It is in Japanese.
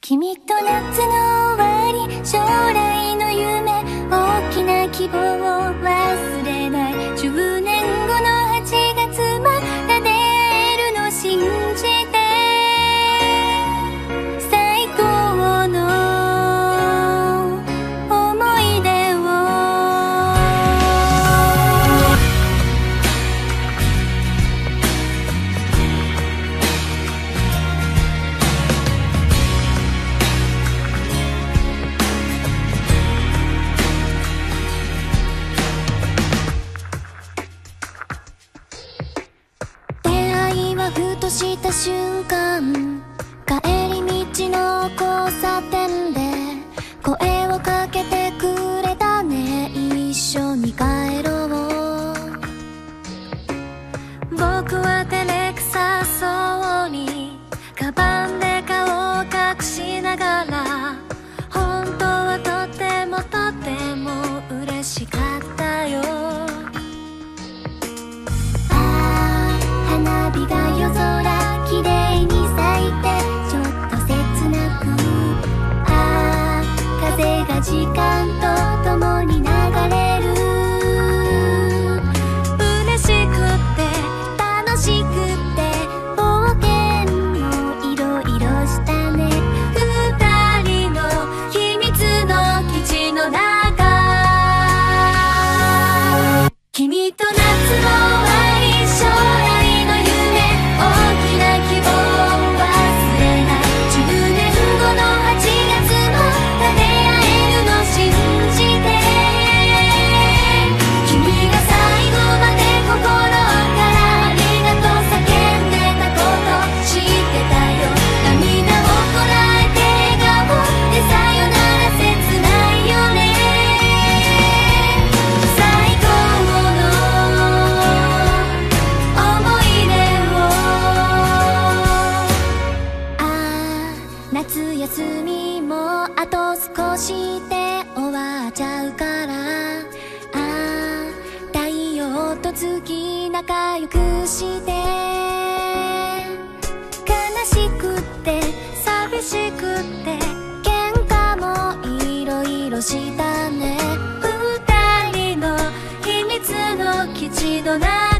君と夏の終わり、将来の夢、大きな希望を忘れない。10年後の8月また出会えるの信じて、最高の思い出を。ふとした瞬間、帰り道の交差点で声をかけてくれたね。一緒に帰ろう。僕は照れくさそうにカバンで顔を隠しながら、本当はとてもとても嬉しかったよ。花火が夜空きれいに咲いて、ちょっと切なく、風が時間とともに流れる。嬉しくって楽しくって冒険もいろいろしたね。二人の秘密の基地の中、君と夏の終わり、将来夏休みもあと少しで終わっちゃうから、太陽と月仲良くして、悲しくって寂しくって喧嘩もいろいろしたね。二人の秘密の基地の中